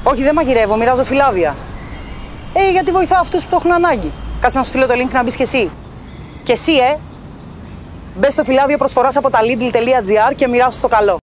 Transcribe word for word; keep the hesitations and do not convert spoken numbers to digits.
Όχι, δεν μαγειρεύω, μοιράζω φυλάδια. Ε, γιατί βοηθάω αυτούς που το έχουν ανάγκη. Κάτσε να σου στείλω το link να μπεις κι εσύ. Και εσύ, ε, μπες στο φυλάδιο προσφοράς από τα Lidl τελεία gr και μοιράσου το καλό.